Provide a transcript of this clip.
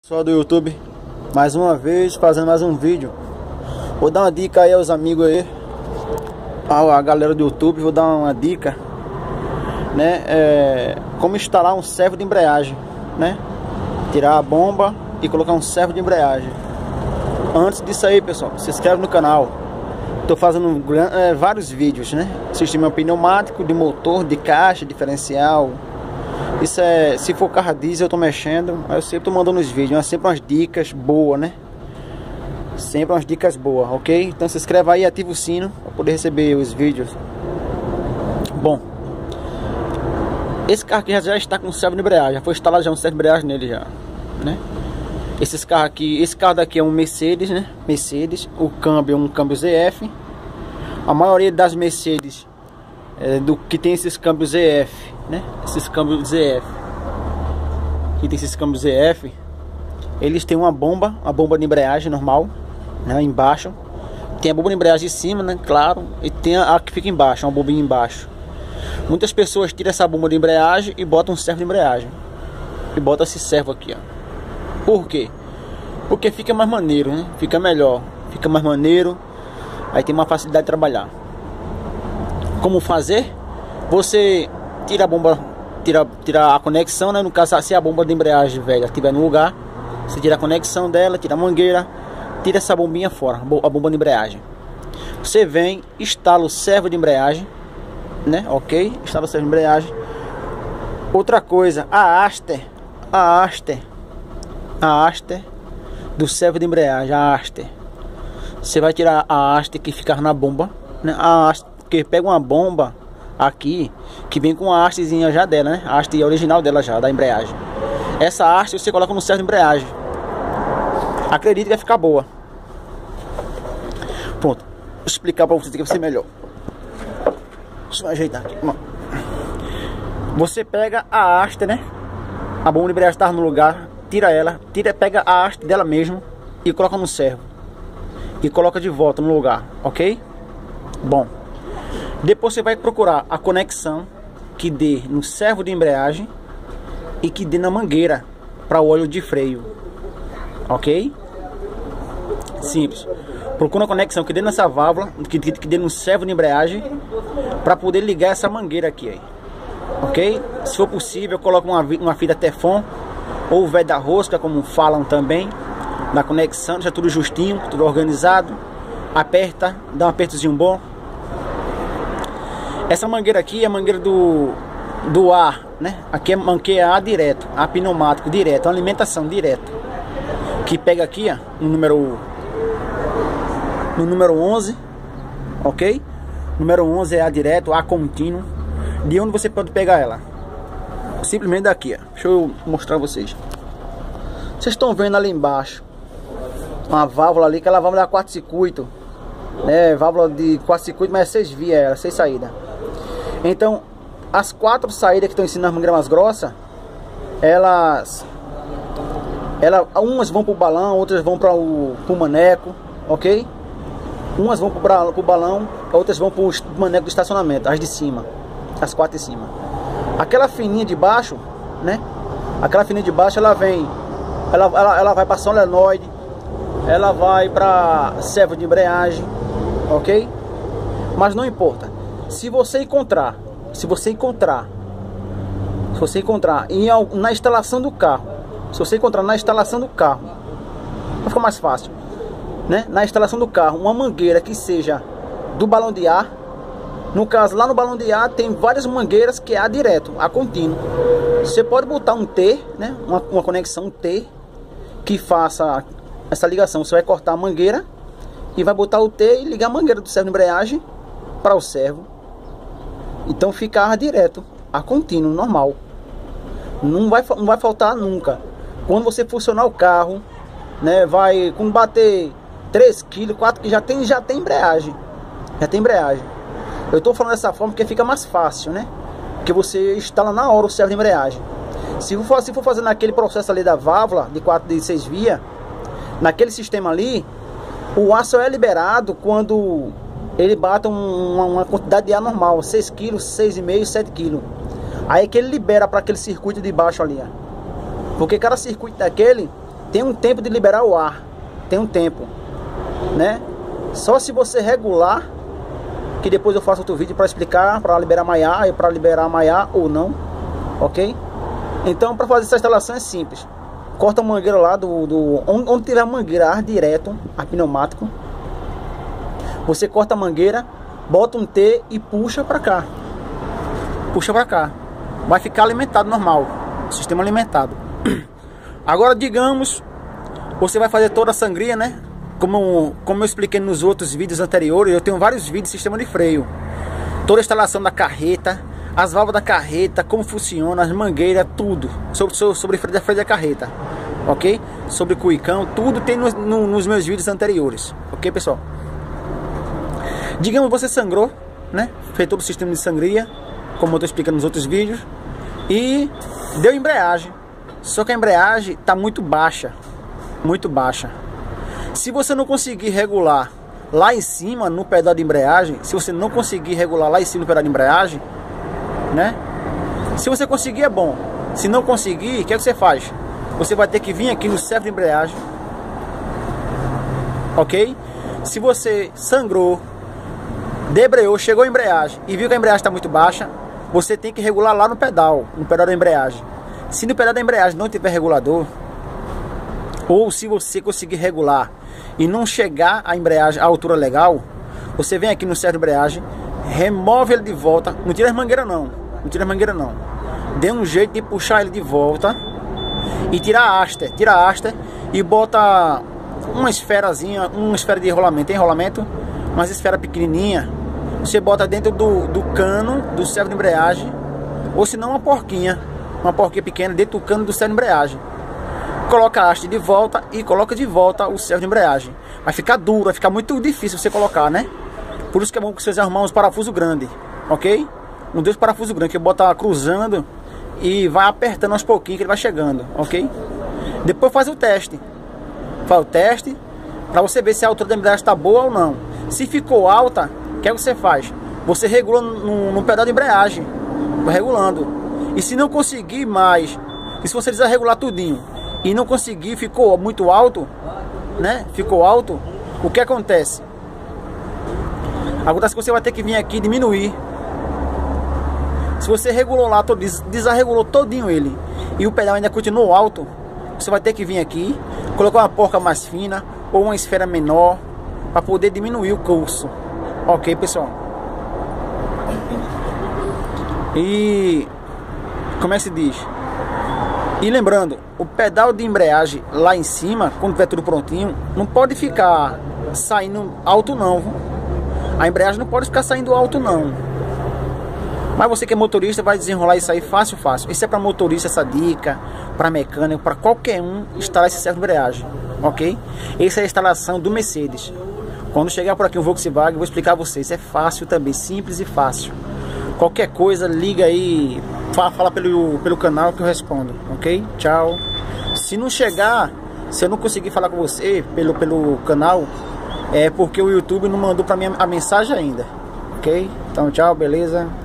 Pessoal do YouTube, mais uma vez fazendo mais um vídeo. Vou dar uma dica aí aos amigos aí, a galera do YouTube. Vou dar uma dica, né? Como instalar um servo de embreagem, né? Tirar a bomba e colocar um servo de embreagem. Antes disso aí, pessoal, se inscreve no canal. Tô fazendo vários vídeos, né? Sistema pneumático, de motor, de caixa, diferencial. Isso é, se for carro diesel eu tô mexendo, eu sempre tô mandando os vídeos, mas sempre umas dicas boas, né? Sempre umas dicas boas, ok? Então se inscreve aí e ativa o sino para poder receber os vídeos. Bom, esse carro aqui já está com servo de embreagem, já foi instalado já um servo de embreagem nele já, né? Esse carro daqui é um Mercedes, né? Mercedes, o câmbio é um câmbio ZF. A maioria das Mercedes do que tem esses câmbios ZF, né? Esses câmbios ZF, que tem esses câmbios ZF, eles têm uma bomba de embreagem normal, né? Embaixo tem a bomba de embreagem em cima, né? Claro, e tem a que fica embaixo, uma bombinha embaixo. Muitas pessoas tiram essa bomba de embreagem e botam um servo de embreagem, e botam esse servo aqui, ó. Por quê? Porque fica mais maneiro, né? Fica melhor, fica mais maneiro, aí tem uma facilidade de trabalhar. Como fazer? Você tira a bomba, tira a conexão, né? No caso, se a bomba de embreagem velha estiver no lugar, você tira a conexão dela, tira a mangueira, tira essa bombinha fora, a bomba de embreagem. Você vem, instala o servo de embreagem, né? Ok? Instala o servo de embreagem. Outra coisa, a haste do servo de embreagem, a haste. Você vai tirar a haste que ficar na bomba, né? A haste, porque pega uma bomba aqui que vem com a hastezinha já dela, né? A haste original dela já, da embreagem. Essa haste você coloca no servo de embreagem. Acredite que vai ficar boa. Pronto. Vou explicar para vocês que vai ser melhor. Deixa eu ajeitar aqui. Você pega a haste, né? A bomba de embreagem está no lugar. Tira ela. Pega a haste dela mesmo e coloca no servo. E coloca de volta no lugar. Ok? Bom. Depois você vai procurar a conexão que dê no servo de embreagem e que dê na mangueira para o óleo de freio, ok? Simples. Procura uma conexão que dê nessa válvula, que dê no servo de embreagem, para poder ligar essa mangueira aqui, aí, ok? Se for possível, coloca uma fita Teflon ou velho da rosca, como falam também, na conexão, deixa tudo justinho, tudo organizado. Aperta, dá um apertozinho bom. Essa mangueira aqui é a mangueira do ar, né? Aqui é ar direto, ar pneumático direto, uma alimentação direta. Que pega aqui, ó, no número 11, ok? Número 11 é ar direto, ar contínuo. De onde você pode pegar ela? Simplesmente daqui, ó. Deixa eu mostrar a vocês. Vocês estão vendo ali embaixo uma válvula ali, aquela válvula da 4 circuito, né? Válvula de 4 circuito, mas é 6 vias, 6 saídas. Então, as 4 saídas que estão ensinando as mangueiras mais grossas, umas vão para o balão, outras vão para o maneco, ok? Umas vão para o balão, outras vão para o maneco do estacionamento, as de cima, as 4 de cima. Aquela fininha de baixo, né? Aquela fininha de baixo, ela vai para solenoide, ela vai para servo de embreagem, ok? Mas não importa. Se você encontrar na instalação do carro, vai ficar mais fácil, né? Na instalação do carro, uma mangueira que seja do balão de ar. No caso, lá no balão de ar tem várias mangueiras que é ar direto, ar contínuo. Você pode botar um T, né? Uma conexão T que faça essa ligação. Você vai cortar a mangueira e vai botar o T e ligar a mangueira do servo de embreagem para o servo. Então fica ar direto, ar contínuo, normal. Não vai faltar nunca. Quando você funcionar o carro, né, quando bater 3 kg, 4 kg, já tem embreagem. Eu estou falando dessa forma porque fica mais fácil, né? Porque você instala na hora o servo de embreagem. Se for fazer naquele processo ali da válvula de 6 vias, naquele sistema ali, o ar só é liberado quando ele bate uma quantidade de ar normal, 6 kg, 6,5, 7 kg. Aí é que ele libera para aquele circuito de baixo ali, ó. Porque cada circuito daquele tem um tempo de liberar o ar, tem um tempo, né? Só se você regular, que depois eu faço outro vídeo para explicar, para liberar maiar e para liberar maiar ou não, ok? Então, para fazer essa instalação é simples. Corta a mangueira lá onde tiver a mangueira ar direto, ar pneumático. Você corta a mangueira, bota um T e puxa para cá. Puxa para cá. Vai ficar alimentado normal, sistema alimentado. Agora, digamos, você vai fazer toda a sangria, né? Como eu expliquei nos outros vídeos anteriores, eu tenho vários vídeos de sistema de freio. Toda a instalação da carreta, as válvulas da carreta, como funciona, as mangueiras, tudo. Sobre freio da carreta, ok? Sobre cuicão, tudo tem nos meus vídeos anteriores, ok, pessoal? Digamos, você sangrou, né? Fez todo o sistema de sangria, como eu estou explicando nos outros vídeos. E deu embreagem. Só que a embreagem está muito baixa. Muito baixa. Se você não conseguir regular lá em cima no pedal de embreagem, se você não conseguir regular lá em cima no pedal de embreagem, né? Se você conseguir é bom. Se não conseguir, o que é que você faz? Você vai ter que vir aqui no servo de embreagem, ok? Se você sangrou, debreou, chegou a embreagem e viu que a embreagem está muito baixa, você tem que regular lá no pedal da embreagem. Se no pedal da embreagem não tiver regulador, ou se você conseguir regular e não chegar a embreagem à altura legal, você vem aqui no servo de embreagem, remove ele de volta, não tira as mangueiras não, não tira as mangueiras não, dê um jeito de puxar ele de volta e tira a haste e bota uma esferazinha, uma esfera de enrolamento, uma esfera pequenininha, você bota dentro do cano do servo de embreagem, ou se não uma porquinha pequena dentro do cano do servo de embreagem. Coloca a haste de volta e coloca de volta o servo de embreagem. Vai ficar duro, vai ficar muito difícil você colocar, né? Por isso que é bom que vocês arrumar uns parafusos grandes, ok? Um dos parafusos grandes que bota cruzando e vai apertando aos pouquinhos que ele vai chegando, ok? Depois faz o teste. Faz o teste para você ver se a altura da embreagem está boa ou não. Se ficou alta, o que é que você faz? Você regula no pedal de embreagem, vai regulando. E se não conseguir mais, e se você desregular tudinho e não conseguir, ficou muito alto, né? Ficou alto, o que acontece? Acontece que você vai ter que vir aqui diminuir. Se você regulou lá, desarregulou todinho ele e o pedal ainda continuou alto, você vai ter que vir aqui, colocar uma porca mais fina ou uma esfera menor para poder diminuir o curso, ok, pessoal? E como é que se diz? E lembrando, o pedal de embreagem lá em cima, quando tiver tudo prontinho, não pode ficar saindo alto não, viu? A embreagem não pode ficar saindo alto não. Mas você que é motorista vai desenrolar isso aí fácil. Isso é para motorista, essa dica, para mecânico, para qualquer um instalar esse servo de embreagem, ok? Essa é a instalação do Mercedes. Quando chegar por aqui um Volkswagen, eu vou explicar a vocês. É fácil também, simples e fácil. Qualquer coisa, liga aí, fala pelo canal que eu respondo, ok? Tchau. Se não chegar, se eu não conseguir falar com você pelo canal, é porque o YouTube não mandou para mim a mensagem ainda, ok? Então tchau, beleza?